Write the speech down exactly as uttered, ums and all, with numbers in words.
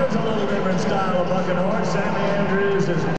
There's a little different style of bucking horse. Sammy Andrews is